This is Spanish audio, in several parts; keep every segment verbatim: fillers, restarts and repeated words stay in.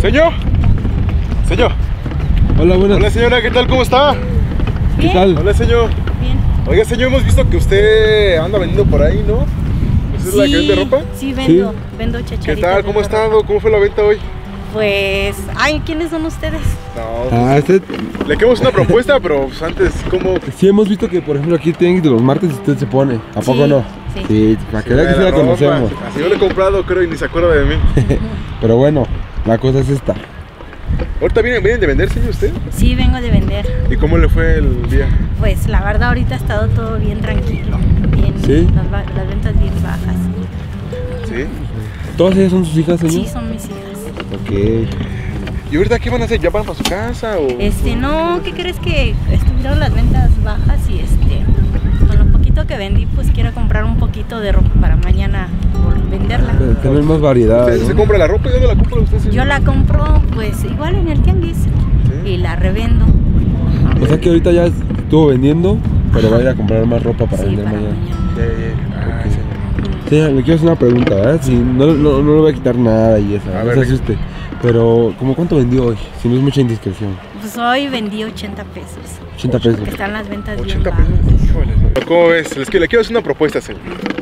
Señor. Señor. Hola, buenas. Hola, señora, ¿qué tal? ¿Cómo está? ¿Qué tal? Hola, señor. Bien. Oiga, señor, hemos visto que usted anda vendiendo por ahí, ¿no? ¿Usted es la que vende ropa? Sí, vendo, Sí. vendo chacharitas. ¿Qué tal? ¿Cómo ha vendo estado? ropa. ¿Cómo fue la venta hoy? Pues, ay, ¿quiénes son ustedes? No, Ah, pues, este, le queremos una propuesta, pero pues, antes, ¿cómo? sí hemos visto que por ejemplo aquí tienen de los martes usted se pone, ¿a poco Sí, no? sí. Sí, para que vea que sí de la ropa. conocemos. Así yo le he comprado, creo, y ni se acuerda de mí. Pero bueno, la cosa es esta. ¿Ahorita vienen, vienen de vender, señor, usted? Sí, vengo de vender. ¿Y cómo le fue el día? Pues la verdad ahorita ha estado todo bien tranquilo. Bien, ¿Sí? las, ba- las ventas bien bajas. ¿Sí? ¿Todas ellas son sus hijas, señor? Sí, son mis hijas. Ok. ¿Y ahorita qué van a hacer? ¿Ya van para su casa o...? Este, no, ¿qué crees que estuvieron las ventas bajas y este, con lo poquito que vendí, pues quiero comprar un poquito de ropa para mañana vol- venderla. Pero tener más variedad, ¿Usted se ¿no? compra la ropa y dónde la compra usted, señor? Yo la compro, pues igual en el tianguis y la revendo. O sea que ahorita ya estuvo vendiendo, pero va a ir a comprar más ropa para Sí, vender para mañana. mañana. Ya, ya, ya. Ay, señor. Sí, le quiero hacer una pregunta, ¿verdad? Si no, no, no le voy a quitar nada y eso, A no ver, se asuste. Pero, ¿cómo cuánto vendió hoy? Si no es mucha indiscreción. Pues hoy vendí ochenta pesos. ochenta pesos. Que están las ventas bien ochenta bajas. pesos. Híjole, señor. ¿Cómo ves? Les, que- le quiero hacer una propuesta, señor.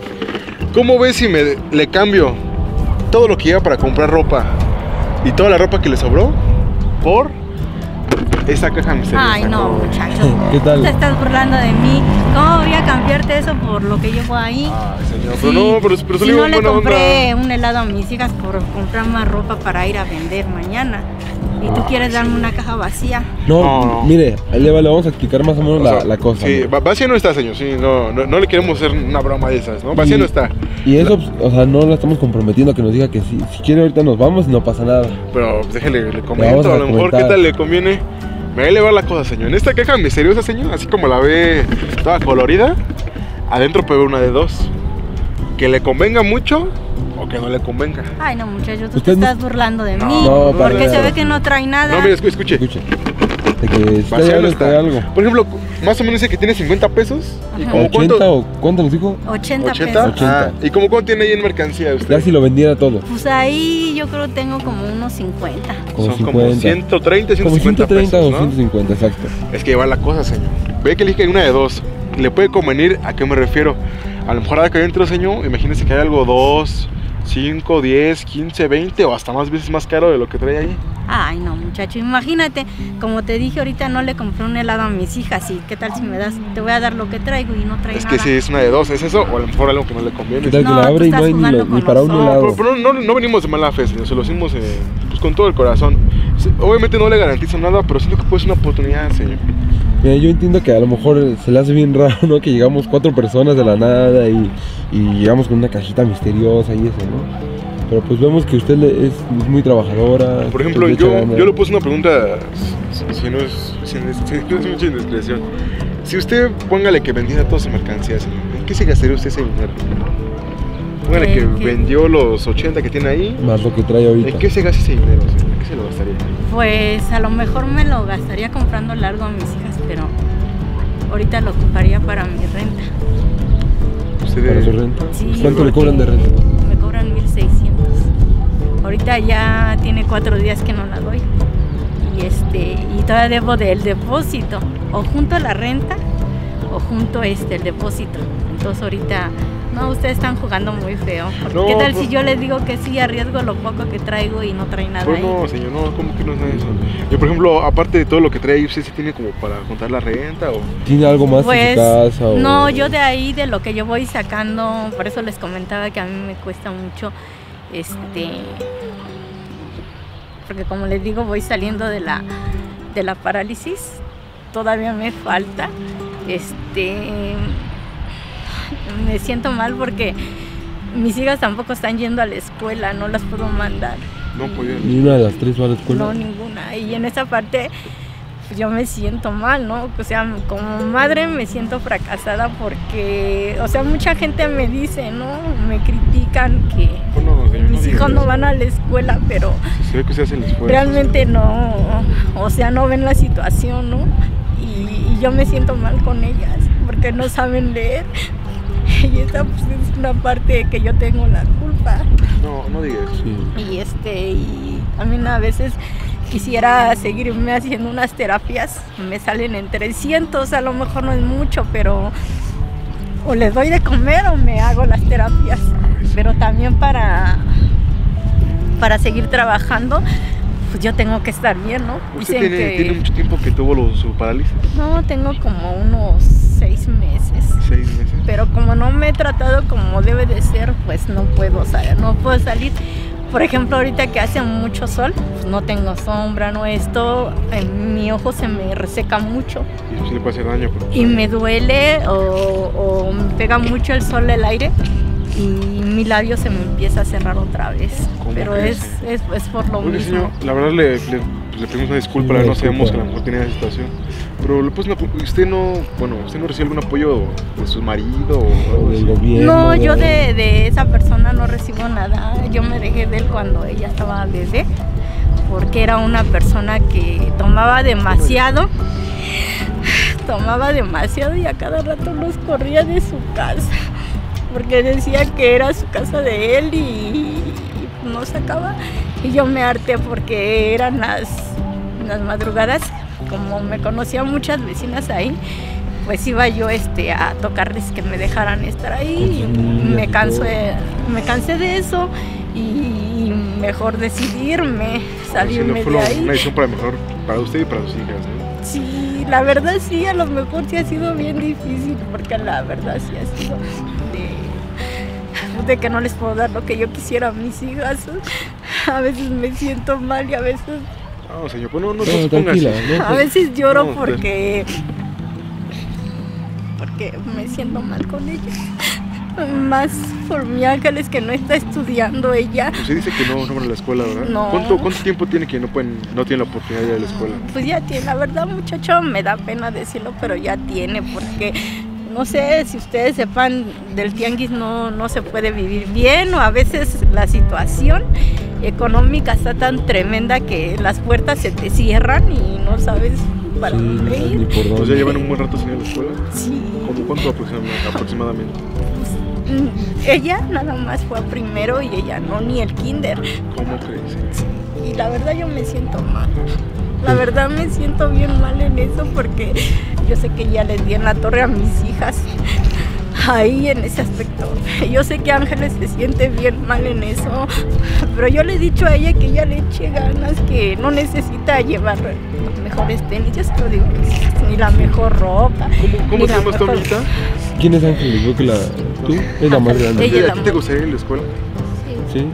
¿Cómo ves si me le cambio todo lo que lleva para comprar ropa y toda la ropa que le sobró por esa caja misteriosa? Ay, no, muchacho. ¿Qué tal? Te estás burlando de mí. ¿Cómo voy a cambiarte eso por lo que llevo ahí? Ay, señor, Sí, pero no, pero, pero si salió no en le buena compré onda. un helado a mis hijas por comprar más ropa para ir a vender mañana. Y tú quieres darme una caja vacía. No, No, no. mire, ahí le, va- le vamos a explicar más o menos O la, sea, la cosa. Sí, ¿no? va- vacía no está, señor. Sí, no, no, no le queremos hacer una broma de esas, ¿no? Vacía Y- no está. Y eso, pues, o sea, no la estamos comprometiendo a que nos diga que sí. Si quiere ahorita nos vamos y no pasa nada. Pero pues, déjele, le vamos comento, a a lo mejor comentar. qué tal le conviene. Me va a elevar la cosa, señor. En esta caja misteriosa, señor, así como la ve toda colorida, adentro puede haber una de dos. Que le convenga mucho o que no le convenga. Ay, no, muchacho, tú Usted te no- estás burlando de No, mí. no, para porque se nada. ve que no trae nada. No, mire, escu- escuche. Escuche. De que si Vacía trae no algo, trae está. algo. Por ejemplo, más o menos dice que tiene cincuenta pesos. ¿Y Ajá. como ¿ochenta cuánto? o cuánto nos dijo? ochenta, ¿ochenta? pesos. ochenta. Ah, ¿y como cuánto tiene ahí en mercancía usted? Ya si lo vendiera todo. Pues ahí yo creo tengo como unos cincuenta. Como Son como cincuenta. ciento treinta, ciento Como cincuenta ciento treinta pesos, o ¿no? ciento cincuenta, exacto. Es que va la cosa, señor. Ve que le dije que hay una de dos. ¿Le puede convenir? ¿A qué me refiero? A lo mejor acá adentro, señor, imagínese que hay algo dos, cinco, diez, quince, veinte o hasta más veces más caro de lo que trae ahí. Ay, no, muchacho, imagínate, como te dije ahorita, no le compré un helado a mis hijas y qué tal si me das, te voy a dar lo que traigo y no trae Es nada. que si es una de dos, ¿es eso? O a lo mejor algo que no le conviene. ¿Qué tal que No, la tú abre y no estás hay ni, jugando lo- ni con para un nosotros. No, helado? pero, pero no, no venimos de mala fe, señor. Se lo hicimos eh, pues con todo el corazón. Se- Obviamente no le garantizo nada, pero siento que puede ser una oportunidad, señor. Mira, yo entiendo que a lo mejor se le hace bien raro, ¿no? Que llegamos cuatro personas de la nada y, y llegamos con una cajita misteriosa y eso, ¿no? Pero pues vemos que usted le- es, es muy trabajadora. Por ejemplo, que le echa yo, ganas. yo le puse una pregunta, si si no es, si no es, si no es mucha indiscreción. Si usted, póngale que vendiera toda su mercancía, señor, ¿en qué se gastaría usted ese dinero? Póngale Eh, que ¿qué? vendió los ochenta que tiene ahí. Más lo que trae ahorita. ¿En qué se gasta ese dinero, señor? ¿En qué se lo gastaría? Pues a lo mejor me lo gastaría comprando largo a mis hijas, pero ahorita lo ocuparía para mi renta. Usted Para de- su renta. Sí, ¿Cuánto le cobran de porque renta? Me cobran mil seiscientos. Ahorita ya tiene cuatro días que no la doy. Y este, y todavía debo del depósito. O junto la renta o junto este el depósito. Entonces ahorita, no, ustedes están jugando muy feo. Porque No, ¿qué tal pues- si yo les digo que sí, arriesgo lo poco que traigo y no trae nada Pues ahí? no, señor, no, ¿cómo que no es nada de eso? Yo, por ejemplo, aparte de todo lo que trae ahí, ¿usted sí tiene como para contar la renta o...? ¿Tiene algo más Pues, en su casa? O... no, yo de ahí, de lo que yo voy sacando, por eso les comentaba que a mí me cuesta mucho, este, porque como les digo, voy saliendo de la, de la parálisis, todavía me falta, este, me siento mal porque mis hijas tampoco están yendo a la escuela, no las puedo mandar. No, pues ya- Ni una de las tres va a la escuela. No, ninguna. Y en esa parte pues, yo me siento mal, ¿no? O sea, como madre me siento fracasada porque, o sea, mucha gente me dice, ¿no? Me critican que Pues no, señor, mis no diga hijos no eso. van a la escuela, pero Se ve que usted hace el esfuerzo. realmente no, o sea, no ven la situación, ¿no? Y, y yo me siento mal con ellas porque no saben leer. y esa pues es una parte que yo tengo la culpa. No, no digas. Sí. Y este, y también a veces quisiera seguirme haciendo unas terapias, me salen en trescientos, a lo mejor no es mucho, pero o les doy de comer o me hago las terapias, pero también para, para seguir trabajando, pues yo tengo que estar bien, ¿no? ¿Usted Dicen tiene, que- tiene mucho tiempo que tuvo lo- su parálisis? No, tengo como unos seis meses. Seis meses. Pero como no me he tratado como debe de ser, pues no puedo salir, no puedo salir. Por ejemplo, ahorita que hace mucho sol, pues no tengo sombra, no esto, en mi ojo se me reseca mucho Y eso sí le puede hacer daño. Pero... y me duele o, o me pega mucho el sol, el aire y mi labio se me empieza a cerrar otra vez. ¿Cómo Pero crees? es, es, es por lo Oye, mismo. señor, la verdad le, le, pues, le pedimos una disculpa, Sí, la verdad no disculpa. sabemos que a lo mejor tenía esa situación. Pero le pues, usted no, bueno, usted no recibe algún apoyo de su marido o algo O del así. gobierno. No, yo de, de esa persona no recibo nada. Yo me dejé de él cuando ella estaba bebé, porque era una persona que tomaba demasiado, tomaba demasiado y a cada rato nos corría de su casa, porque decía que era su casa de él y, y no sacaba. Y yo me harté porque eran las, las madrugadas, como me conocían muchas vecinas ahí, pues iba yo este a tocarles que me dejaran estar ahí. Con sus niñas Me y canso todo. de- me cansé de eso y mejor decidirme, Sí, salirme no fue de lo- ahí. una decisión para mejor para usted y para sus hijas, ¿no? Sí, la verdad sí, a lo mejor sí ha sido bien difícil, porque la verdad sí ha sido de, de que no les puedo dar lo que yo quisiera a mis hijas. A veces me siento mal y a veces, No, señor, pues no, no, no, No, se ponga tranquila, así. ¿no? a veces lloro No, pues. porque, porque me siento mal con ellas. Más por mi Ángeles, que no está estudiando ella. Usted dice que no, no van a la escuela, ¿verdad? No. ¿Cuánto, ¿Cuánto tiempo tiene que no pueden, no tienen la oportunidad de ir a la escuela? Pues ya tiene, la verdad, muchacho, me da pena decirlo, pero ya tiene, porque no sé si ustedes sepan, del tianguis no, no se puede vivir bien, o a veces la situación económica está tan tremenda que las puertas se te cierran y no sabes para Sí, no dónde sabes ir. ni por dónde. Pues ya llevan un buen rato sin ir a la escuela. Sí. ¿Cómo cuánto aproximadamente? aproximadamente? Mm, Ella nada más fue a primero y ella no, ni el kinder. ¿Cómo crees? Y la verdad yo me siento mal. La verdad me siento bien mal en eso, porque yo sé que ya les di en la torre a mis hijas ahí en ese aspecto. Yo sé que Ángeles se siente bien mal en eso, pero yo le he dicho a ella que ella le eche ganas, que no necesita llevar los mejores tenis, yo se lo digo, ni la mejor ropa. ¿Cómo, cómo ni se la llama esta mejor- amiguita? ¿Quién es Ángeles? Creo que la... ¿Tú? Es la más grande. Ella es la ¿A ti te más- gustaría ir a la escuela? Sí.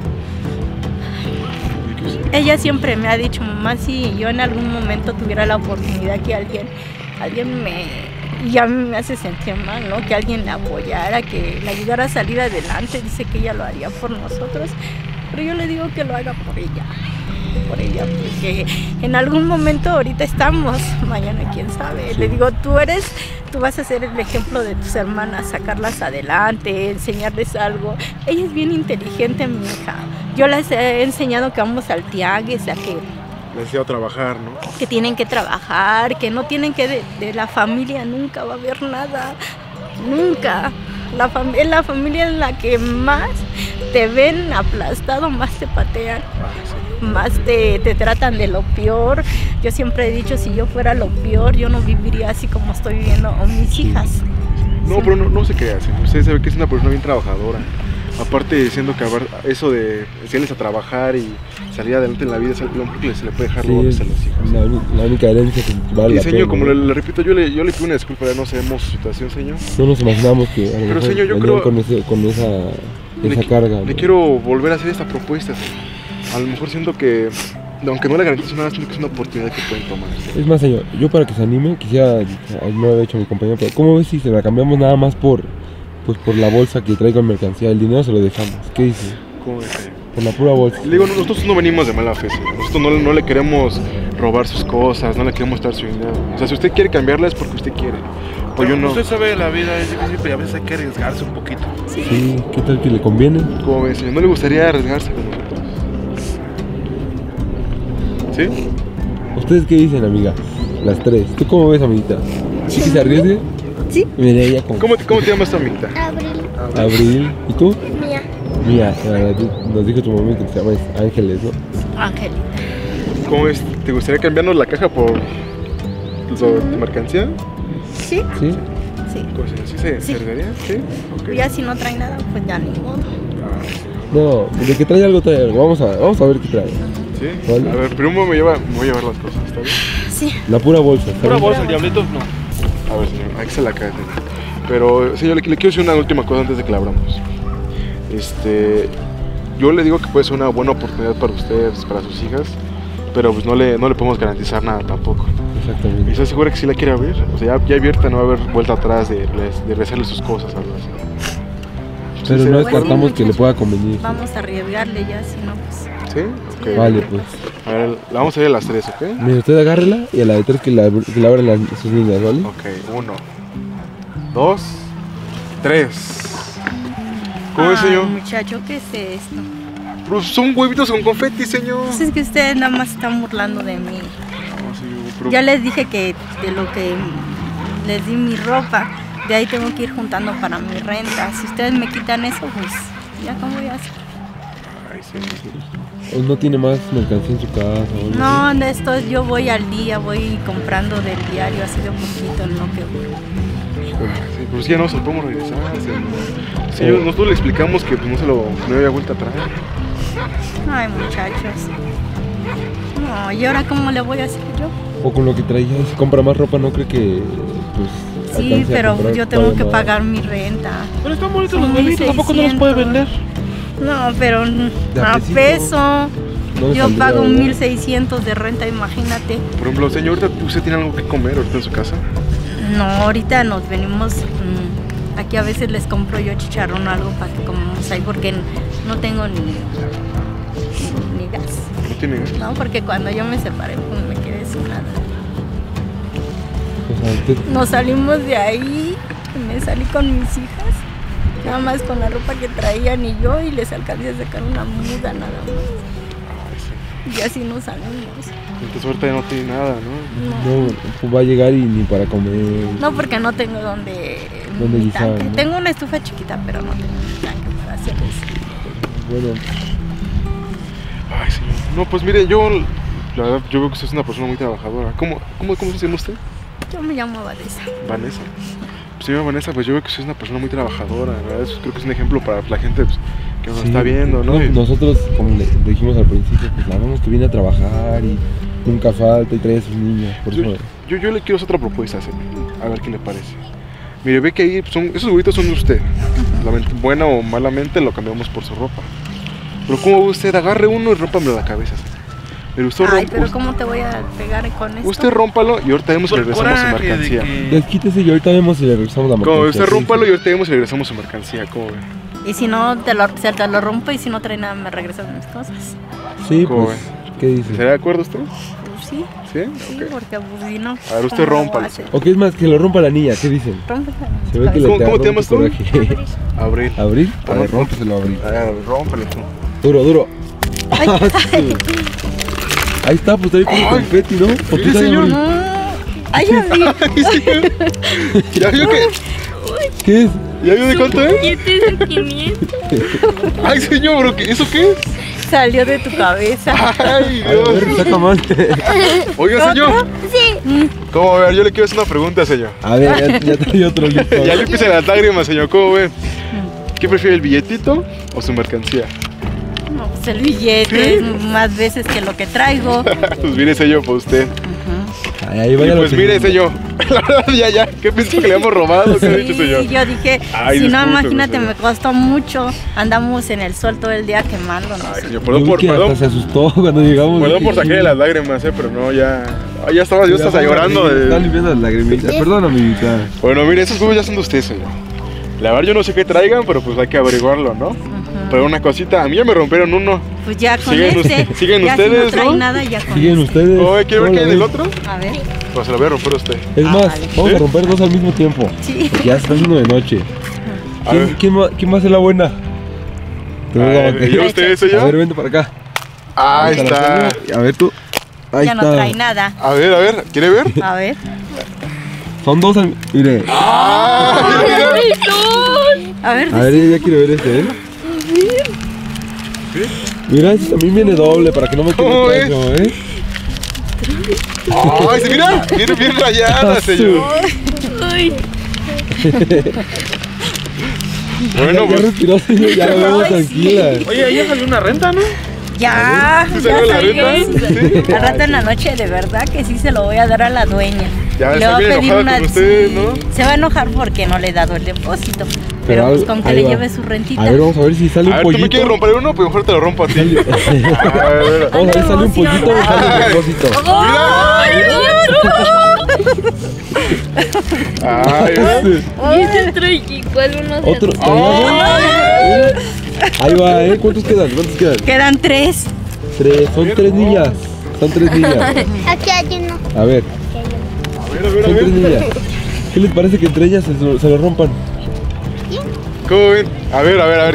¿Y qué usted? Ella siempre me ha dicho, mamá, si yo en algún momento tuviera la oportunidad que alguien, alguien me, y a mí me hace sentir mal, ¿no? Que alguien la apoyara, que la ayudara a salir adelante, dice que ella lo haría por nosotros, pero yo le digo que lo haga por ella, por ella, porque en algún momento ahorita estamos, mañana quién sabe. Le digo, tú eres, tú vas a ser el ejemplo de tus hermanas, sacarlas adelante, enseñarles algo. Ella es bien inteligente, mi hija. Yo les he enseñado que vamos al tianguis, a que, Les decía a trabajar, ¿no? que tienen que trabajar, que no tienen que, de, de la familia nunca va a haber nada, nunca. La fam- es la familia en la que más te ven aplastado, más te patean, más te, te tratan de lo peor. Yo siempre he dicho, si yo fuera lo peor, yo no viviría así como estoy viviendo con mis hijas. No, pero no, no se crea, señor. Usted sabe que es una persona bien trabajadora. Aparte, diciendo que haber- eso de enseñarles a trabajar y salir adelante en la vida es algo que se le puede dejar Sí, luego a es los hijos. la, uni- la única herencia que vale Y la señor, pena, como ¿no? le, le repito, yo le, yo le pido una disculpa, ya no sabemos su situación, señor. No nos imaginamos que a lo Pero, mejor señor, yo venían creo- con, ese, con esa, Le, esa carga. le ¿no? quiero volver a hacer esta propuesta, señor. A lo mejor siento que, aunque no le garantizo nada, siento que es una oportunidad que pueden tomar. Es más, señor, yo para que se anime, quisiera, ay, no lo había hecho mi compañero, pero ¿cómo ves si se la cambiamos nada más por, pues por la bolsa que traigo en mercancía? El dinero se lo dejamos. ¿Qué dice? ¿Cómo ves, señor? Por la pura bolsa. Le digo, nosotros no venimos de mala fe, señor. Nosotros no, no le queremos robar sus cosas, no le queremos dar su dinero. O sea, si usted quiere cambiarla es porque usted quiere. Pues yo no. Usted sabe, la vida es difícil, pero a veces hay que arriesgarse un poquito. Sí, ¿qué tal que le conviene? ¿Cómo ves, señor? ¿No le gustaría arriesgarse con nosotros? ¿Sí? ¿Ustedes qué dicen, amiga? Las tres. ¿Tú cómo ves, amiguita? ¿Sí que se arriesgue? Sí. Mira, ella como... ¿Cómo te, cómo te llamas tu amiguita? Abril. Abril. ¿Y tú? Mía. Mía, eh, nos dijo tu mamá que te llamas Ángeles, ¿no? Angelita. ¿Cómo es? ¿Te gustaría cambiarnos la caja por tu mercancía? Sí, Sí. sí. ¿Cómo se ¿Sí se Sí. serviría? Sí. Ok. Ya si no trae nada, pues ya ni modo. No, de que trae algo, trae algo. Vamos a, vamos a ver qué trae. Sí. Vale. A ver, primero me, lleva, me voy a llevar las cosas, ¿está bien? Sí. La pura bolsa. ¿está Pura bien? bolsa, el diablito, no. A ver, señor, aquí se la cae. señor. Pero, señor, le, le quiero decir una última cosa antes de que la abramos. Este, yo le digo que puede ser una buena oportunidad para ustedes, para sus hijas, pero pues no le, no le podemos garantizar nada tampoco. Exactamente. ¿Y estás segura que sí la quiere abrir? O sea, ya, ya abierta no va a haber vuelta atrás de, de regresarle sus cosas, algo así. Pero Sí, no sí. descartamos que le muchachos. pueda convenir. Vamos a arriesgarle ya, si no, pues. ¿Sí? Ok. Vale, pues. A ver, la vamos a ir a las tres, ¿ok? Mire, usted agárrela y a la de tres que la, que la abran las, sus niñas, ¿vale? Ok, uno, dos, tres. ¿Cómo es, Ay, señor? muchacho, ¿qué es esto? Pues son huevitos con confeti, señor. Pues es que ustedes nada más están burlando de mí. No, señor, pero- Ya les dije que de lo que les di mi ropa, de ahí tengo que ir juntando para mi renta. Si ustedes me quitan eso, pues ya cómo voy a hacer. Ay, señor. ¿O no tiene más mercancía en su casa? O algo No, así? de esto yo voy al día, voy comprando del diario así de poquito en lo que Sí, pero si ya no se lo podemos regresar, señor. Señor, nosotros le explicamos que pues, no se lo no había vuelta a traer. Ay, muchachos. No, ¿y ahora cómo le voy a hacer yo? O con lo que traía, si compra más ropa, no cree que, pues... Sí, alcance a pero comprar yo tengo todavía que más. pagar mi renta. Pero están bonitos Son los huevitos, tampoco no los puede seiscientos. vender. No, pero De a a pesito. peso. No le Yo saldría, pago ¿verdad? mil seiscientos de renta, imagínate. Por ejemplo, señor, ¿ahorita ¿usted tiene algo que comer ahorita en su casa? No, ahorita nos venimos, mm, aquí a veces les compro yo chicharrón o algo para que comamos ahí porque no tengo ni, ni, ni gas. ¿No tiene gas? No, porque cuando yo me separé pues me quedé sin nada. O sea, usted- Nos salimos de ahí, me salí con mis hijas, nada más con la ropa que traían y yo y les alcancé a sacar una muda nada más. Ay, sí. Y así nos salimos. Entonces ahorita ya no tiene nada, ¿no? No, no, pues va a llegar y ni para comer. no porque no tengo donde... ¿Dónde mi guisar, tanque. no? Tengo una estufa chiquita, pero no tengo un tanque para hacer eso. Bueno, Ay, señor. No, pues mire, yo, la verdad, yo veo que usted es una persona muy trabajadora. ¿Cómo, cómo, cómo se llama usted? Yo me llamo Vanessa. Vanessa. Pues señora Vanessa, pues yo veo que usted es una persona muy trabajadora, ¿verdad? Eso creo que es un ejemplo para la gente pues, que nos sí, está viendo, ¿no? Y- Nosotros, como le dijimos al principio, pues la vemos que viene a trabajar y nunca falta y trae a sus niñas. Por Yo, eso, yo, yo le quiero hacer otra propuesta, señor. A ver qué le parece. Mire, ve que ahí pues, son, esos huevitos son de usted. Lament- buena o malamente lo cambiamos por su ropa. Pero ¿cómo ve usted? Agarre uno y rómpame la cabeza, señor. Pero usted, Ay, romp- pero usted, ¿cómo te voy a pegar con esto? usted rómpalo y ahorita vemos si le Por regresamos su coraje de mercancía. que- desquítese y ahorita vemos si le regresamos la Como mercancía. usted sí, rómpalo sí. y ahorita vemos si le regresamos su mercancía. ¿Cómo ve? Y si no, te lo, se te lo rompo y si no trae nada, me regresas mis cosas. Sí, ¿Cómo pues, ¿qué dice? ¿Estaría de acuerdo usted? Pues sí, ¿Sí? sí, Ok. porque pues si no. A ver, usted ¿cómo lo voy a rómpalo. hacer? Ok, es más, que lo rompa la niña, ¿qué dicen? Rómpela. Se ve que le ¿Cómo- cómo te agarró llamas mucho tú? coraje. Abril. ¿Abrir? A ¿Cómo? ver, rómpeselo a abrir. A ver, rómpalo tú. Duro, duro. Ay, ay, Ahí está, pues trae puro Ay. confeti, ¿no? ¿Por qué Mire, sabe señor. abrir? no. Ay, Abril. Ay, señor. ¿Ya vio que? ¿Qué es? ¿Ya vio de cuánto es? Billetes de quinientos. Ay, señor, bro, ¿qué- ¿eso qué es? Salió de tu cabeza. Ay, A ver, Dios. saca más. Oiga, señor. Sí. ¿Cómo ve? Yo le quiero hacer una pregunta, señor. A ver, ya, ya trae otro listo. Ya le empiezan las lágrimas, señor. ¿Cómo ve? ¿Qué prefiere, el billetito o su mercancía? No, pues el billete es más veces que lo que traigo. Pues mire, señor, para usted. Ay, ahí Y vaya pues lo que- mire, señor. La verdad, ya, ya. ¿Qué pensó que le habíamos robado? ¿Qué ha dicho, Sí, señor? yo dije, Ay, si no, discúlpeme, imagínate, señor. me costó mucho. Andamos en el sol todo el día quemándonos. Ay, señor, Yo perdón vi por, que hasta perdón, se asustó cuando llegamos. perdón por sacarle las lágrimas, eh, pero no, ya. Ay, ya estaba, yo estaba llorando. Está De... limpiando las lagrimitas. Perdón, amiguita. Bueno, mire, esos huevos ya son de usted, señor. La verdad, yo no sé qué traigan, pero pues hay que averiguarlo, ¿no? Ujú. Pero una cosita, a mí ya me rompieron uno. Pues ya con Siguen este. us- siguen ya si ustedes, no trae ¿no? nada, ya con Siguen este. ustedes. Oye, ¿quiere ver ¿Cómo qué hay en lo el ven? otro? A ver. Pues se lo voy a romper a usted. Es Ah, más, vale. vamos ¿Sí? a romper dos al mismo tiempo. Sí. Porque ya se está haciendo de noche. A ¿Quién, ver. quién, va, ¿Quién va a ser la buena? Tú, A ver, ok. ¿y usted, A señor? ver, vente para acá. Ahí Ahorita la está. pongo. A ver tú. Ahí Ya está. no trae nada. A ver, a ver, ¿quiere ver? A ver. Son dos al... Mire. ¡Ah! A ver, A ver, ya quiero ver este, ¿eh? Mira, este también viene doble para que no me quede ¿Cómo ves? trazo, ¿eh? Ay, sí, mira, viene bien rayada, señor. Uy. Bueno, Ya pues, respiró, señor, ya lo vemos Ay, sí. tranquila. Oye, ahí ya salió una renta, ¿no? ya, ¿Sí ya salió la salió. renta? Sí. Al rato en la noche, de verdad que sí se lo voy a dar a la dueña. Ya Le está voy a bien pedir enojada una- con usted, sí. ¿no? Se va a enojar porque no le he dado el depósito. Pero, Pero pues al- con que ahí le va. lleve su rentita. A ver, vamos a ver si sale A un ver, ¿tú me pollito. quieres romper uno? Pues mejor te lo rompo a ti. A ver, a ver. Vamos a ver si sale un pollito o sale un Ay. depósito. ¡Ay, Ay, ¿verdad? Y este trae igual uno de Otro. atrás. Mira. Ahí va, ¿eh? ¿Cuántos quedan? ¿Cuántos quedan? Quedan tres. Tres. Son tres niñas. Son tres niñas. Aquí hay uno. A ver, A ver, a ver, a son tres ver. niñas. ¿Qué les parece que entre ellas se lo, se lo rompan? ¿Cómo ven? A ver, a ver, a ver.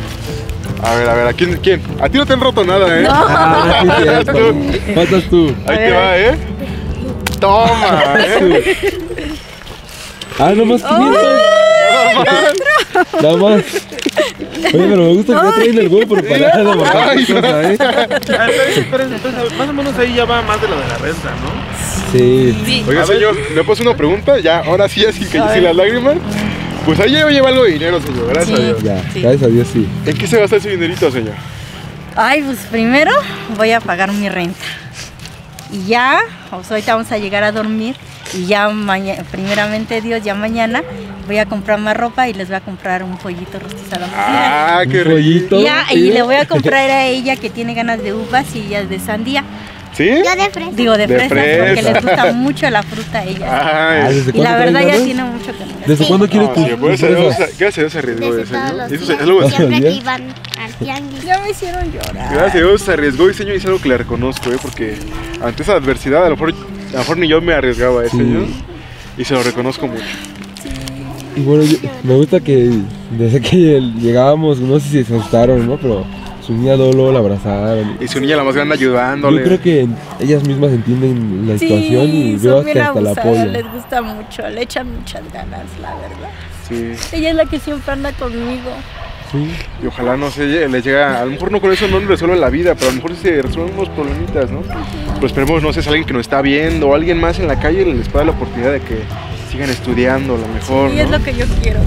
A ver, a ver, ¿a quién? quién? A ti no te han roto nada, ¿eh? Ah, sí, cierto. Tú. Faltas tú. Ahí A te ver. va, ¿eh? Toma, ¿eh? Ah, nomás quinientos. Nada más. Oye, pero me gusta que ya traen el huevo preparado. Ay, bastante cosa, ¿eh? Ah, pero entonces, más o menos ahí ya va más de lo de la renta, ¿no? Sí. Oiga, A ver. señor, le puedo hacer una pregunta. Ya, ahora sí, así que A sin ver. las lágrimas. Pues ahí ya lleva algo de dinero, señor. Gracias a Sí. Dios. Ya, Sí. gracias a Dios sí. ¿En qué se gasta ese dinerito, señor? Ay, pues primero voy a pagar mi renta. Y ya, pues ahorita vamos a llegar a dormir. Y ya mañana, primeramente Dios, ya mañana voy a comprar más ropa y les voy a comprar un pollito rostizado. Ah, qué Un rico. pollito. Y ya, y mira. le voy a comprar a ella que tiene ganas de uvas y ella de sandía. ¿Sí? Yo de fresa. Digo, de, De fresas, porque fresa. les gusta mucho la fruta a ella. Ah, Ay. ¿desde Y la cuándo verdad traen ya ganas? tiene mucho que no. ¿Desde Sí. cuándo quiere No, tu sí, pues, se- fresas? gracias a Dios se arriesgó Desde ese, todos ¿no? los Eso días. es algo así. Siempre ¿Ya? que iban al tianguis. Ya me hicieron llorar. Gracias a Dios se arriesgó y señor, es algo que le reconozco, ¿eh? Porque ante esa adversidad a lo mejor, a lo mejor ni yo me arriesgaba, ¿eh, Sí. señor? Y se lo reconozco mucho. Y bueno, yo- me gusta que desde que llegábamos, no sé si se asustaron, ¿no? Pero su niña Dolo la abrazaron. Y su niña la más grande Yo ayudándole. creo que ellas mismas entienden la situación y veo son bien que hasta la abusadas, apoyan. les gusta mucho, le echan muchas ganas, la verdad. Sí. Ella es la que siempre anda conmigo. Sí. Y ojalá, no sé, le llega, a lo mejor no con eso no le resuelve la vida, pero a lo mejor sí se resuelven unos problemitas, ¿no? Pero esperemos, no sé, es alguien que nos está viendo o alguien más en la calle les pueda dar la oportunidad de que sigan estudiando a lo mejor, Y es ¿no? lo que yo quiero.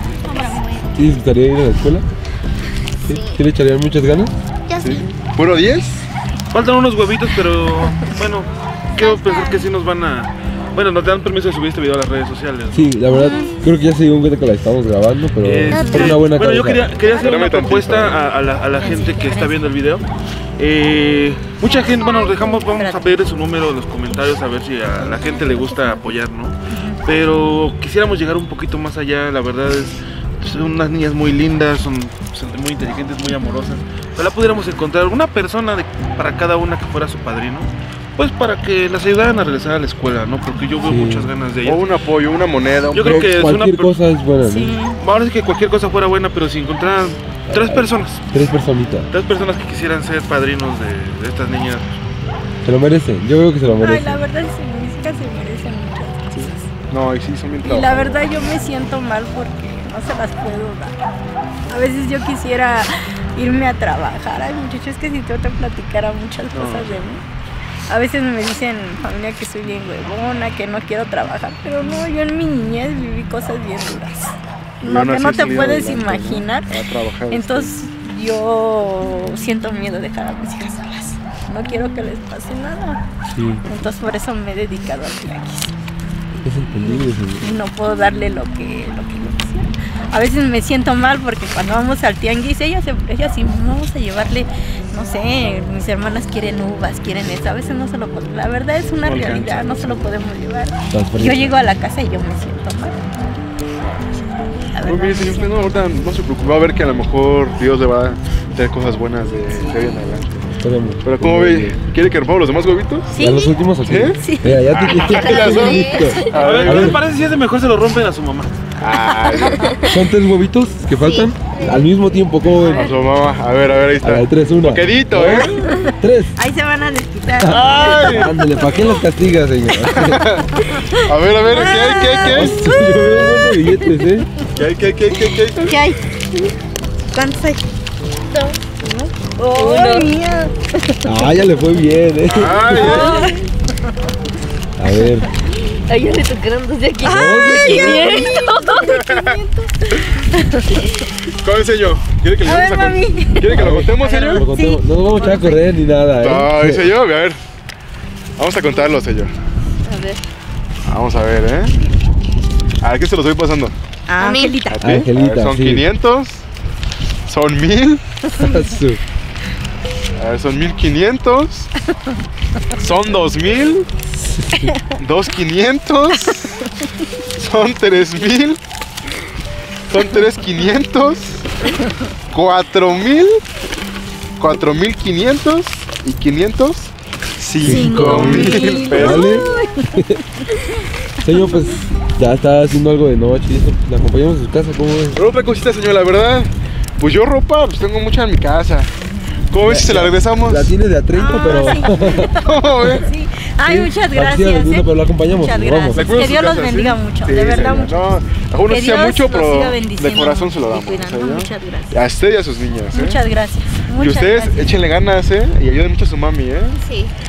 ¿Sí les gustaría ir a la escuela? ¿Sí? ¿Sí le echarían muchas ganas? Yo ¿Sí? sí. ¿Puro diez? Faltan unos huevitos, pero bueno, quiero pensar que sí nos van a... Bueno, nos dan permiso de subir este video a las redes sociales. ¿no? Sí, la verdad, creo que ya se dio cuenta que la estamos grabando, pero Este, por una buena bueno, yo causa. quería, quería hacer Espérame una tantito. propuesta a, a la, a la gente que está viendo el video. Eh, mucha gente, bueno, dejamos, vamos a pedir su número en los comentarios a ver si a la gente le gusta apoyar, ¿no? Pero quisiéramos llegar un poquito más allá, la verdad es, son unas niñas muy lindas, son, son muy inteligentes, muy amorosas. Ojalá pudiéramos encontrar una persona de- para cada una que fuera su padrino, pues para que las ayudaran a regresar a la escuela, ¿no? Porque yo veo Sí. muchas ganas de O ellas. un apoyo, una moneda, un Yo creo que es una cualquier per- cosa es buena, ¿no? Sí. Ahora sí que cualquier cosa fuera buena, pero si encontraran tres personas, Tres personitas. tres personas que quisieran ser padrinos de, de estas niñas, Se lo merecen, yo creo que se lo Ay, merecen. la verdad, sí, mis hijas se merecen muchas cosas. No, y sí, son bien Y la trabajadoras. verdad yo me siento mal porque no se las puedo dar. A veces yo quisiera irme a trabajar. Ay, muchachos, es que si tú te platicara muchas cosas de mí. A veces me dicen familia que soy bien huevona, que no quiero trabajar, pero no, yo en mi niñez viví cosas bien duras. Y No, aún que así no has te salido puedes adelante, ¿no? imaginar. A trabajar. Entonces yo siento miedo de dejar a mis hijas solas. No quiero que les pase nada. Sí, Entonces por eso me he dedicado al tianguis. es entendible, señor. Y no puedo darle lo que, lo que yo quisiera. A veces me siento mal porque cuando vamos al tianguis, ellas, se- ellas sí, vamos a llevarle, no sé, mis hermanas quieren uvas, quieren eso, a veces no se lo podemos, la verdad es una No realidad, alcanza. no se lo podemos llevar. Las Yo fresas. llego a la casa y yo me siento mal. La Muy verdad, bien, me señor, siento- no, ahorita no se preocupe, va a ver que a lo mejor Dios le va a traer cosas buenas de, de hoy en adelante. Esperemos. Pero ¿cómo ve? ¿Quiere que rompamos los demás huevitos? Sí, ¿A los últimos o qué? Sí. Mira, ya te Ya son. listo. A a ver, ver, ¿qué les parece si es de mejor se lo rompen a su mamá? Ay, Son tres huevitos que faltan al mismo tiempo, ¿cómo ven? a su mamá, a ver, a ver, ahí A está. ver, tres, uno. Quedito, ¿eh? Tres. ahí se van a desquitar. ¡Ay! Ándale, ¿para qué los castiga, señor? A ver, a ver, ¿qué hay, qué hay, qué hay? Yo veo un buen de billetes, ¿eh? ¿Qué hay, qué hay, qué hay, qué hay, qué hay? ¿Qué hay? ¿Cuántos hay? Uno. mía! Ah, ya le fue bien, ¿eh? Ay, ay. A ver. Ay, ya le tocaron dos de aquí. ¡Ay, ¿Cómo enseño? ¿Quiere que le A ver, vamos a con- mami. ¿Quiere que lo contemos, Lo señor? contemos. No nos vamos a echar a correr ni nada, ¿eh? No, dice yo, a ver. Vamos a contarlo, señor. A ver. Vamos a ver, ¿eh? A ver, ¿qué se los voy pasando? Ah, A mí. Angelita. ¿A ti? Angelita, A ver, son sí. quinientos. Son mil. Su- A ver, son mil quinientos. Son dos mil. Dos quinientos. Son tres mil. Son tres quinientos. Cuatro mil. Cuatro mil quinientos. Y quinientos. Cinco mil pesos. ¿Vale? Señor, pues ya está haciendo algo de noche y eso. ¿La acompañamos a su casa? ¿Cómo ves? Pero otra cosita, señor, la verdad. Pues yo ropa, pues tengo mucha en mi casa. ¿Cómo ves si se la regresamos? La tiene de a treinta, Ah, pero... ¿Cómo ves? Sí. Ay, Sí, muchas la sigue gracias. vendiendo, ¿eh? pero la acompañamos, Muchas nos gracias. La vamos. cuido en Que su Dios los casa, bendiga ¿sí? mucho. Sí, De verdad, señor. mucho. No, a uno Que sí sea Dios mucho, los pero siga de bendiciendo corazón se lo y damos. cuidando. ¿señor? Muchas gracias. A usted y a sus niñas, ¿eh? Muchas gracias. Y Muchas ustedes gracias. échenle ganas, ¿eh? Y ayuden mucho a su mami, ¿eh? Sí.